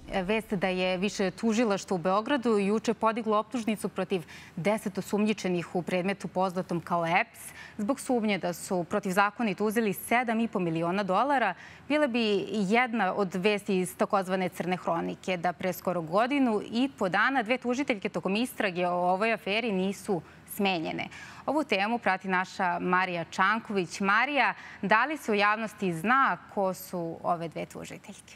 Vest da je više tužilaštvo u Beogradu juče podiglo optužnicu protiv 10 osumnjičenih u predmetu poznatom kao EPS zbog sumnje da su protivzakonito uzeli $7,5 miliona, bila bi jedna od vesti iz takozvane crne hronike da pre skoro godinu i po dana dve tužiteljke tokom istrage o ovoj aferi nisu smenjene. Ovu temu prati naša Marija Čanković. Marija, da li se u javnosti zna ko su ove dve tužiteljke?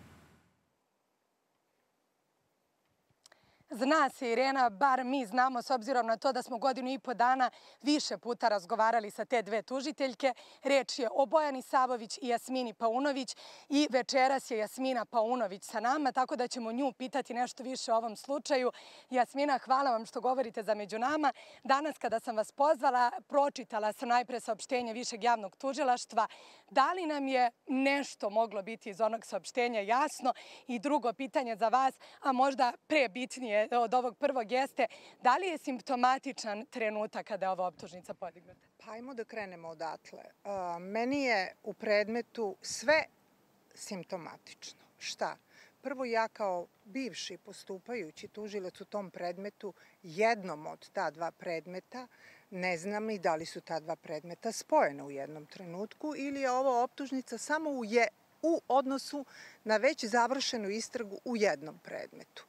Zna se, Irena, bar mi znamo, s obzirom na to da smo godinu i po dana više puta razgovarali sa te dve tužiteljke. Reč je o Bojani Savović i Jasmini Paunović i večeras je Jasmina Paunović sa nama, tako da ćemo nju pitati nešto više o ovom slučaju. Jasmina, hvala vam što govorite za Među nama. Danas kada sam vas pozvala, pročitala sam najpre saopštenje Višeg javnog tužilaštva. Da li nam je nešto moglo biti iz onog saopštenja jasno? I drugo pitanje za vas, a možda prebitnije od ovog prvog jeste, da li je simptomatičan trenutak kada je ova optužnica podignuta? Pa ajmo da krenemo odatle. Meni je u predmetu sve simptomatično. Šta? Prvo, ja kao bivši postupajući tužilac u tom predmetu, jednom od ta dva predmeta, ne znam ni da li su ta dva predmeta spojena u jednom trenutku ili je ova optužnica samo u odnosu na već završenu istragu u jednom predmetu.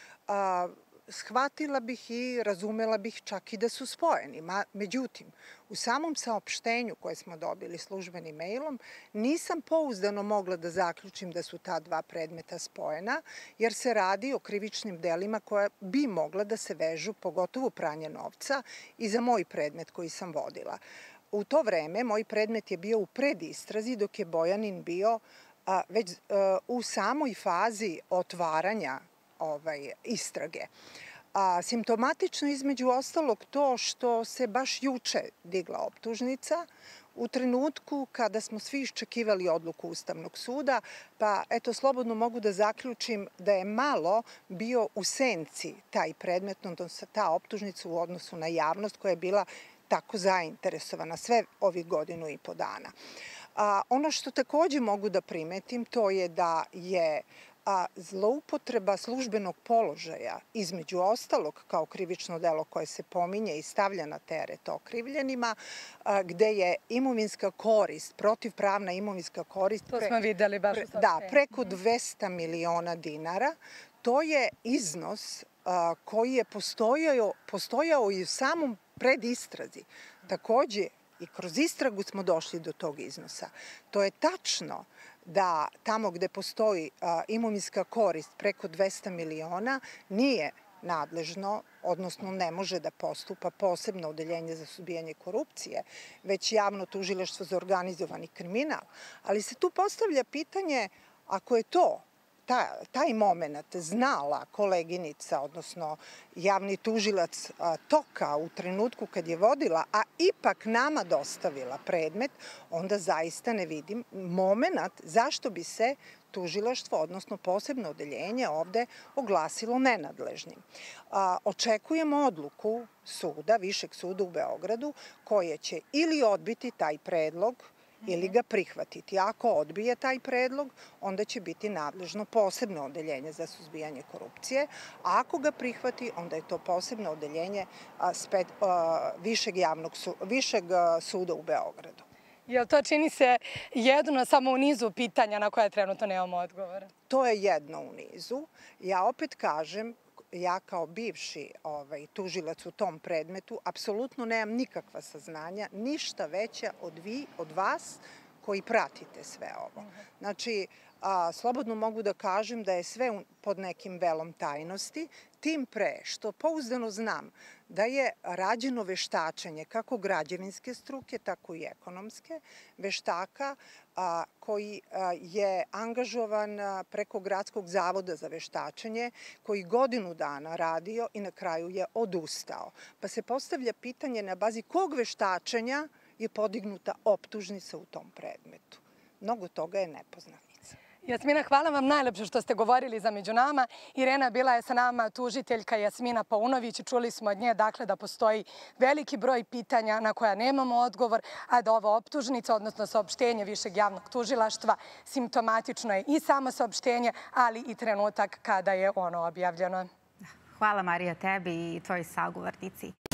Shvatila bih i razumela bih čak i da su spojeni. Međutim, u samom saopštenju koje smo dobili službenim mailom nisam pouzdano mogla da zaključim da su ta dva predmeta spojena, jer se radi o krivičnim delima koja bi mogla da se vežu, pogotovo pranje novca, i za moj predmet koji sam vodila. U to vreme moj predmet je bio u predistrazi, dok je Bojanin bio već u samoj fazi otvaranja istrage. Simptomatično između ostalog to što se baš juče digla optužnica u trenutku kada smo svi iščekivali odluku Ustavnog suda, pa eto slobodno mogu da zaključim da je malo bio u senci taj predmet, odnosno ta optužnica u odnosu na javnost koja je bila tako zainteresovana sve ovih godinu i po dana. Ono što takođe mogu da primetim to je da je zloupotreba službenog položaja, između ostalog kao krivično delo koje se pominje i stavlja na teret okrivljenima, gde je imovinska korist, protivpravna imovinska korist, to smo videli baš u saopštenju. Da, preko 200 miliona dinara, to je iznos koji je postojao i u samom predistrazi. Takođe, i kroz istragu smo došli do tog iznosa. To je tačno da tamo gde postoji imovinska korist preko 200 miliona nije nadležno, odnosno ne može da postupa posebno odeljenje za suzbijanje korupcije, već javno tužilaštvo za organizovani kriminal. Ali se tu postavlja pitanje, ako je to taj moment znala koleginica, odnosno javni tužilac toka u trenutku kad je vodila, a ipak nama dostavila predmet, onda zaista ne vidim moment zašto bi se tužilaštvo, odnosno posebno odeljenje ovde oglasilo nenadležnim. Očekujemo odluku suda, Višeg suda u Beogradu, koje će ili odbiti taj predlog ili ga prihvatiti. Ako odbije taj predlog, onda će biti nadležno posebno odeljenje za suzbijanje korupcije, a ako ga prihvati, onda je to posebno odeljenje Višeg suda u Beogradu. Jel to čini se jedno samo u nizu pitanja na koje trenutno nemamo odgovora? To je jedno u nizu. Ja opet kažem, ja kao bivši tužilac u tom predmetu apsolutno nemam nikakva saznanja, ništa veća od vas koji pratite sve ovo. Znači, slobodno mogu da kažem da je sve pod nekim velom tajnosti, tim pre što pouzdano znam da je rađeno veštačenje kako građevinske struke, tako i ekonomske, veštaka koji je angažovan preko Gradskog zavoda za veštačenje, koji godinu dana radio i na kraju je odustao. Pa se postavlja pitanje na bazi kog veštačenja je podignuta optužnica u tom predmetu. Mnogo toga je nepoznanica. Jasmina, hvala vam najlepše što ste govorili za među nama. Irena, bila je sa nama tužiteljka Jasmina Paunović. Čuli smo od nje da postoji veliki broj pitanja na koja nemamo odgovor, a da ova optužnica, odnosno saopštenje Višeg javnog tužilaštva, simptomatično je i samo saopštenje, ali i trenutak kada je ono objavljeno. Hvala, Marija, tebi i tvojoj sagovornici.